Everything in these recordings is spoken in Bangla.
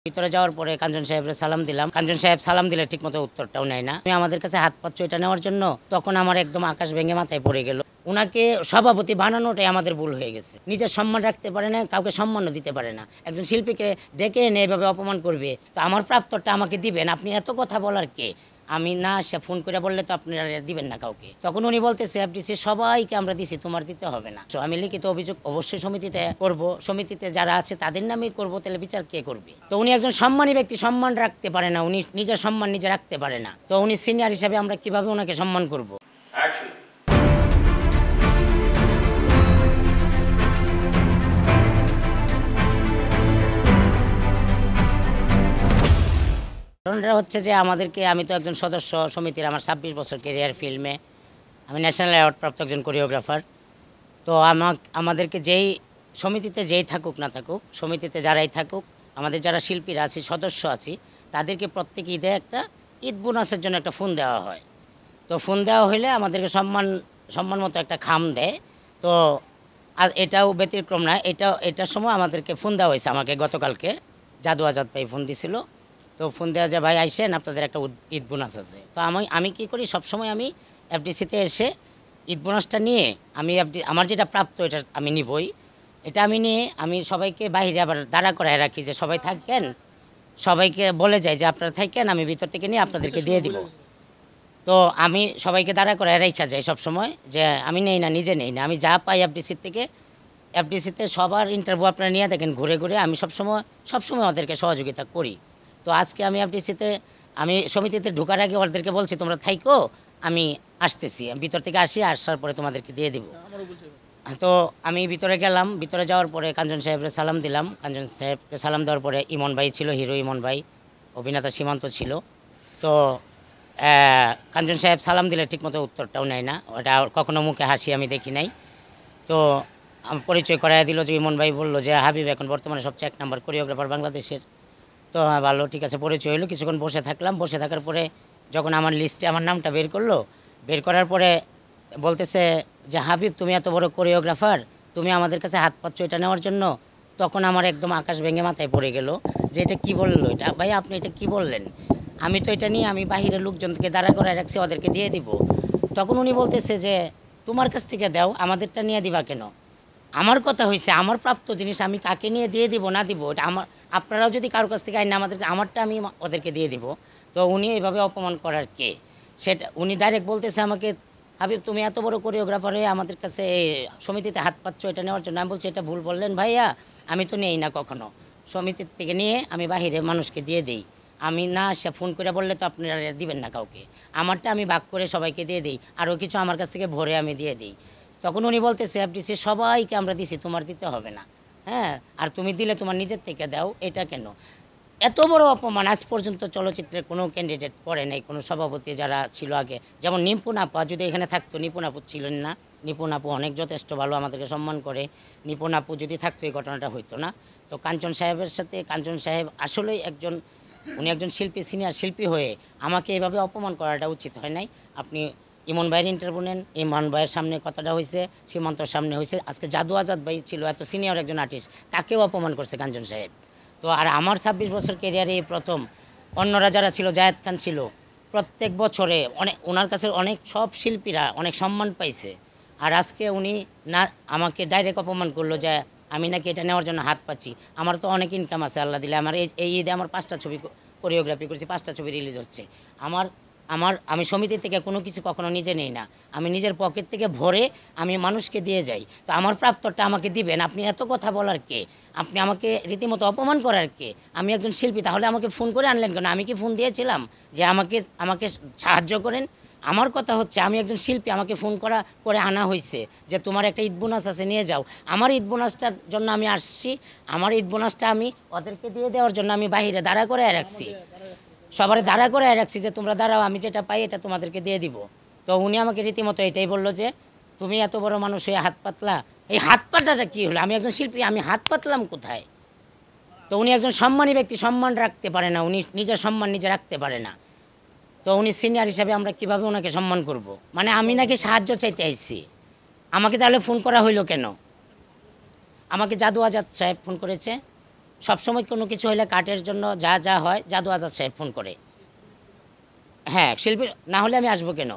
ভিতরে যাওয়ার পরে কাঞ্চন সাহেবের সালাম দিলাম। কাঞ্চন সাহেব সালাম দিলে ঠিকমতো উত্তরটাও নেয় না। আমি আমাদের কাছে হাত পাচ্ছ এটা নেওয়ার জন্য, তখন আমার একদম আকাশ ভেঙে মাথায় পড়ে গেল। উনাকে সভাপতি বানানোটাই আমাদের ভুল হয়ে গেছে। নিজের সম্মান রাখতে পারে না, কাউকে সম্মানও দিতে পারে না। একজন শিল্পীকে ডেকে এনে এভাবে অপমান করবে, তো আমার প্রাপ্তটা আমাকে দিবেন। আপনি এত কথা বলার কে? আমি না সে ফোন করে বললে তো আপনারা দিবেন না কাউকে। তখন উনি বলতেছে এফডিসি সবাইকে আমরা দিছি, তোমার দিতে হবে না। তো আমি লিখিত অভিযোগ অবশ্যই সমিতিতে করব, সমিতিতে যারা আছে তাদের নামেই করব, তাহলে বিচার কে করবে? তো উনি একজন সম্মানী ব্যক্তি, সম্মান রাখতে পারে না, উনি নিজের সম্মান নিজে রাখতে পারে না। তো উনি সিনিয়র হিসাবে আমরা কিভাবে ওনাকে সম্মান করব? কারণটা হচ্ছে যে আমাদেরকে, আমি তো একজন সদস্য সমিতির, আমার 26 বছর ক্যারিয়ার ফিল্মে, আমি ন্যাশনাল অ্যাওয়ার্ড প্রাপ্ত একজন কোরিওগ্রাফার। তো আমাদেরকে যেই সমিতিতে যেই থাকুক না থাকুক, সমিতিতে যারাই থাকুক, আমাদের যারা শিল্পীরা আছি, সদস্য আছি, তাদেরকে প্রত্যেক ঈদে একটা ঈদ বোনাসের জন্য একটা ফোন দেওয়া হয়। তো ফোন দেওয়া হইলে আমাদেরকে সম্মান মতো একটা খাম দেয়। তো এটাও ব্যতিক্রম না, এটার সময় আমাদেরকে ফোন দেওয়া হয়েছে আমাকে গতকালকে। জাদু আজাদ ভাই ফোন দিছিল। তো ফোন দেওয়া যায়, ভাই আইসেন, আপনাদের একটা ঈদ বোনাস আছে। তো আমি কি করি, সবসময় আমি এফডিসিতে এসে ঈদ বোনাসটা নিয়ে আমি আমার যেটা প্রাপ্ত এটা আমি নিবই। এটা আমি নিয়ে আমি সবাইকে বাইরে আবার দাঁড়া করায় রাখি যে সবাই থাকেন, সবাইকে বলে যাই যে আপনারা থাকেন, আমি ভিতর থেকে নিয়ে আপনাদেরকে দিয়ে দিব। তো আমি সবাইকে দাঁড়া করায় রেখা যাই সবসময়, যে আমি নেই না, নিজে নেই না, আমি যা পাই এফডিসির থেকে। এফডিসিতে সবার ইন্টারভিউ আপনারা নিয়ে দেখেন ঘুরে ঘুরে, আমি সবসময় ওদেরকে সহযোগিতা করি। তো আজকে আমি এফডিসিতে, আমি সমিতিতে ঢোকার আগে ওদেরকে বলছি তোমরা থাইকো, আমি আসতেছি, ভিতর থেকে আসার পরে তোমাদেরকে দিয়ে দিব। তো আমি ভিতরে গেলাম, ভিতরে যাওয়ার পরে কাঞ্চন সাহেবের সালাম দিলাম। কাঞ্চন সাহেবকে সালাম দেওয়ার পরে ইমন ভাই ছিল, হিরো ইমন ভাই, অভিনেতা সীমান্ত ছিল। তো কাঞ্চন সাহেব সালাম দিলে ঠিকমতো উত্তরটাও নেয় না, ওটা কখনো মুখে হাসি আমি দেখি নাই। তো পরিচয় করাইয়া দিল যে ইমন ভাই বললো যে হাবিব এখন বর্তমানে সবচেয়ে 1 নম্বর কোরিওগ্রাফার বাংলাদেশের। তো ভালো, ঠিক আছে, পরিচয় হলো। কিছুক্ষণ বসে থাকলাম, বসে থাকার পরে যখন আমার লিস্টে আমার নামটা বের করলো, বের করার পরে বলতেছে যে হাবিব তুমি এত বড় কোরিওগ্রাফার, তুমি আমাদের কাছে হাত পাচ্ছ এটা নেওয়ার জন্য, তখন আমার একদম আকাশ ভেঙে মাথায় পড়ে গেল যে এটা কী বললো, এটা ভাই আপনি এটা কী বললেন? আমি তো এটা নিয়ে আমি বাহিরের লোকজনকে দাঁড়া করায় রাখছি, ওদেরকে দিয়ে দিব। তখন উনি বলতেছে যে তোমার কাছ থেকে দাও, আমাদেরটা নিয়ে দিবা কেন? আমার কথা হয়েছে আমার প্রাপ্ত জিনিস আমি কাকে নিয়ে দিয়ে দিব না দিব এটা আমার, আপনারাও যদি কারোর কাছ থেকে আইন আমাদেরকে, আমারটা আমি ওদেরকে দিয়ে দিব। তো উনি এভাবে অপমান করার কে? সেটা উনি ডাইরেক্ট বলতেছে আমাকে, হাবিব তুমি এত বড় কোরিওগ্রাফার হয়ে আমাদের কাছে সমিতিতে হাত পাচ্ছ এটা নেওয়ার জন্য। আমি বলছি এটা ভুল বললেন ভাইয়া, আমি তো নেই না কখনো, সমিতির থেকে নিয়ে আমি বাহিরে মানুষকে দিয়ে দিই। আমি না সে ফোন করে বললে তো আপনারা দিবেন না কাউকে, আমারটা আমি ভাগ করে সবাইকে দিয়ে দিই, আরও কিছু আমার কাছ থেকে ভরে আমি দিয়ে দিই। তখন উনি বলতেছে এফডিসি সবাইকে আমরা দিছি, তোমার দিতে হবে না। হ্যাঁ, আর তুমি দিলে তোমার নিজের থেকে দাও, এটা কেন? এত বড় অপমান আজ পর্যন্ত চলচ্চিত্রের কোনো ক্যান্ডিডেট করে নাই, কোনো সভাপতি যারা ছিল আগে, যেমন নিপুণ আপা যদি এখানে থাকতো, নিপুণ আপু ছিলেন না, নিপুণ আপু অনেক যথেষ্ট ভালো, আমাদেরকে সম্মান করে। নিপুণ আপু যদি থাকতো এই ঘটনাটা হইতো না। তো কাঞ্চন সাহেবের সাথে, কাঞ্চন সাহেব আসলেই একজন, উনি একজন শিল্পী, সিনিয়র শিল্পী হয়ে আমাকে এভাবে অপমান করাটা উচিত হয় নাই। আপনি ইমন ভাইয়ের ইন্টারভিউ নেন, ইমন ভাইয়ের সামনে কথাটা হয়েছে, সীমান্তর সামনে হয়েছে, আজকে জাদু আজাদ ভাই ছিল এত সিনিয়র একজন আর্টিস্ট, তাকেও অপমান করছে কাঞ্চন সাহেব। তো আর আমার 26 বছর ক্যারিয়ারে এই প্রথম, অন্যরা যারা ছিল, জায়েদ খান ছিল, প্রত্যেক বছরে অনেক ওনার কাছে অনেক সব শিল্পীরা অনেক সম্মান পাইছে। আর আজকে উনি না আমাকে ডাইরেক্ট অপমান করলো যে আমি নাকি এটা নেওয়ার জন্য হাত পাচ্ছি। আমার তো অনেক ইনকাম আছে আল্লাহ দিলে, আমার এই ঈদে আমার 5টা ছবি কোরিওগ্রাফি করছি, 5টা ছবি রিলিজ হচ্ছে। আমার আমি সমিতি থেকে কোনো কিছু কখনো নিজে নেই না, আমি নিজের পকেট থেকে ভরে আমি মানুষকে দিয়ে যাই। তো আমার প্রাপ্তটা আমাকে দিবেন। আপনি এত কথা বলার কে? আপনি আমাকে রীতিমতো অপমান করার কে? আমি একজন শিল্পী, তাহলে আমাকে ফোন করে আনলেন কেন? আমি কি ফোন দিয়েছিলাম যে আমাকে সাহায্য করেন? আমার কথা হচ্ছে আমি একজন শিল্পী, আমাকে ফোন করে আনা হয়েছে যে তোমার একটা ঈদ বোনাস আছে, নিয়ে যাও। আমার ঈদ বোনাসটার জন্য আমি আসছি, আমার ঈদ বোনাসটা আমি ওদেরকে দিয়ে দেওয়ার জন্য আমি বাহিরে দাঁড়া করে রাখছি, সবারে দাঁড়া করে রাখছি যে তোমরা দাঁড়াও, আমি যেটা পাই এটা তোমাদেরকে দিয়ে দিব। তো উনি আমাকে রীতিমতো এটাই বললো যে তুমি এত বড় মানুষ হয়ে হাত পাতলা, এই হাত পাতলাটা কী হলো? আমি একজন শিল্পী, আমি হাত পাতলাম কোথায়? তো উনি একজন সম্মানী ব্যক্তি, সম্মান রাখতে পারে না, উনি নিজের সম্মান নিজে রাখতে পারে না। তো উনি সিনিয়র হিসাবে আমরা কিভাবে ওনাকে সম্মান করব? মানে আমি নাকি সাহায্য চাইতে আইছি, আমাকে তাহলে ফোন করা হইলো কেন? আমাকে জাদু আজাদ সাহেব ফোন করেছে, সবসময় কোনো কিছু হলে কাটের জন্য যা যা হয় জাদু আজাদ সাহেব ফোন করে। হ্যাঁ, শিল্পী না হলে আমি আসবো কেন?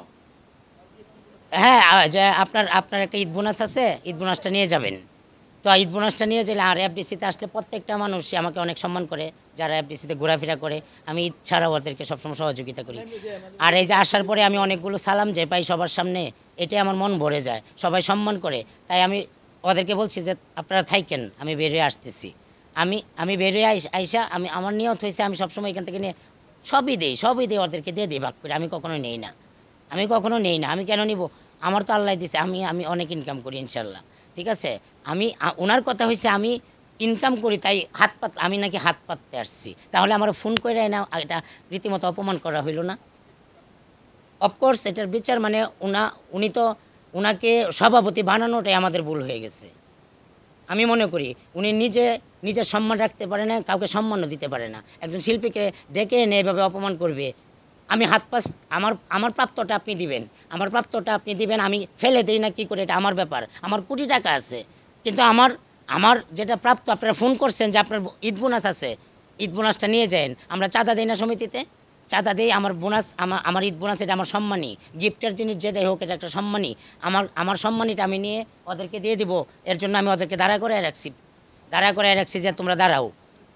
হ্যাঁ, যে আপনার আপনার একটা ঈদ বোনাস আছে, ঈদ বোনাসটা নিয়ে যাবেন। তো ঈদ বোনাসটা নিয়ে গেলে আর এফডিসিতে আসলে প্রত্যেকটা মানুষই আমাকে অনেক সম্মান করে, যারা এফডিসিতে ঘোরাফেরা করে। আমি ঈদ ছাড়াও ওদেরকে সবসময় সহযোগিতা করি। আর এই যে আসার পরে আমি অনেকগুলো সালাম যে পাই সবার সামনে, এটাই আমার মন ভরে যায়। সবাই সম্মান করে। তাই আমি ওদেরকে বলছি যে আপনারা থাইকেন, আমি বের হয়ে আসতেছি। আমি আমি বের হয়ে আইসা আমি আমার নিয়ত হয়েছে আমি সবসময় এখান থেকে নিয়ে সবই দেই ওদেরকে দিয়ে দিই ভাগ করে। আমি কখনো নেই না। আমি কেন নিব? আমার তো আল্লাহ দিছে। আমি আমি অনেক ইনকাম করি ইনশাল্লাহ। ঠিক আছে? ওনার কথা হইছে আমি ইনকাম করি তাই আমি নাকি হাত পাততে আসছি। তাহলে আমার ফোন কইরা না এটা রীতিমতো অপমান করা হইল না? অফকোর্স এটার বিচার মানে উনি তো উনাকে সভাপতি বানানোটাই আমাদের ভুল হয়ে গেছে। আমি মনে করি উনি নিজের সম্মান রাখতে পারে না, কাউকে সম্মানও দিতে পারে না। একজন শিল্পীকে ডেকে এনে এভাবে অপমান করবে। আমি হাত পাস আমার আমার প্রাপ্যটা আপনি দিবেন। আমার প্রাপ্যটা আপনি দিবেন। আমি ফেলে দেই না কি করে এটা আমার ব্যাপার। আমার কোটি টাকা আছে। কিন্তু আমার আমার যেটা প্রাপ্য আপনারা ফোন করছেন যে আপনার ঈদ বোনাস আছে। ঈদ বোনাসটা নিয়ে যায়েন। আমরা চাঁদা দেই না সমিতিতে? চাঁদা দেই। আমার বোনাস আমার ঈদ বোনাস এটা আমার সম্মানী। গিফটের জিনিস যেটাই হোক এটা একটা সম্মানী। আমার সম্মানীটা আমি নিয়ে ওদেরকে দিয়ে দিব। এর জন্য আমি ওদেরকে দাঁড়া করে রাখছি যে তোমরা দাঁড়াও।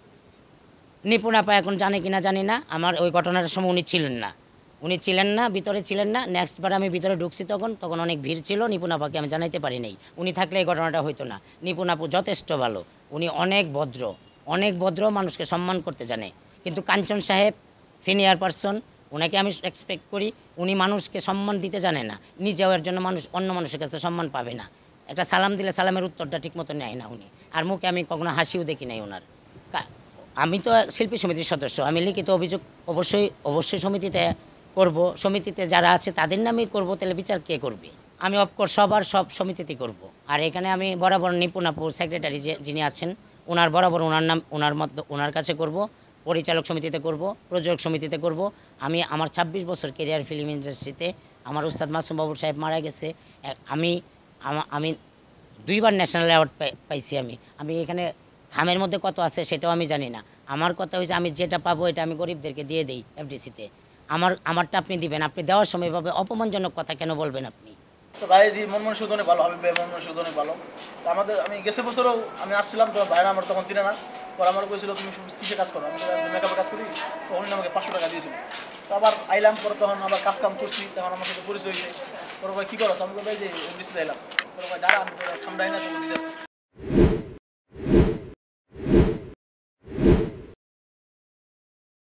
নিপুণ আপা এখন জানে কিনা জানি না, আমার ওই ঘটনার সময় উনি ছিলেন না, ভিতরে ছিলেন না। নেক্সট বার আমি ভিতরে ঢুকছি তখন অনেক ভিড় ছিল। নিপুণ আপাকে আমি জানাইতে পারি নাই। উনি থাকলে এই ঘটনাটা হইতো না। নিপুণ আপু যথেষ্ট ভালো। উনি অনেক ভদ্র, মানুষকে সম্মান করতে জানে। কিন্তু কাঞ্চন সাহেব সিনিয়র পারসন, ওনাকে আমি রেসপেক্ট করি। উনি মানুষকে সম্মান দিতে জানে না। নিজেও এর জন্য অন্য মানুষের কাছে সম্মান পাবে না। একটা সালাম দিলে সালামের উত্তরটা ঠিক মতো নেয় না উনি। আর মুখে আমি কখনো হাসিও দেখি নাই ওনার। আমি তো শিল্পী সমিতির সদস্য। আমি লিখিত অভিযোগ অবশ্যই সমিতিতে করব। সমিতিতে যারা আছে তাদের নামেই করব। তাহলে বিচার কে করবে? আমি অফকোর্স সব সমিতিতেই করব। আর এখানে আমি বরাবর নিপুণ আপুর সেক্রেটারি যিনি আছেন ওনার বরাবর ওনার কাছে করব। পরিচালক সমিতিতে করব, প্রযোজক সমিতিতে করব। আমি আমার ২৬ বছর ক্যারিয়ার ফিল্ম ইন্ডাস্ট্রিতে। আমার উস্তাদ মাসুম বাবুর সাহেব মারা গেছে। আমি আমি ২বার ন্যাশনাল অ্যাওয়ার্ড পাইছি। আমি এখানে খামের মধ্যে কত আছে সেটাও আমি জানি না। আমার কথা হয়েছে আমি যেটা পাবো এটা আমি গরিবদেরকে দিয়ে দিই এফডিসিতে। আমারটা আপনি দিবেন। আপনি দেওয়ার সময় এভাবে অপমানজনক কথা কেন বলবেন আপনি? তো ভাই মন মানসিকতা অনেক ভালো, হাবিব ভাই মন মানসিকতা অনেক ভালো। তো আমি গেছে বছরও আমি আসছিলাম, তো ভাইরা আমার তখন চিনে না। পরে আমার কইছিল তুমি কিসে কাজ করো? আমি মেকআপে কাজ করি। তো উনি আমাকে ৫০০ টাকা দিয়েছিল। তো আবার আইলাম, পরে তখন আবার কাজ কাম করছি, তখন আমার সাথে পরিচয় হয়েছে। পরে ভাই কী করো? আমি ভাই যে এমডিসিতে এলাম। পরে ভাই দাঁড়া, আমি ঠান্ডাই না তুমি দিতে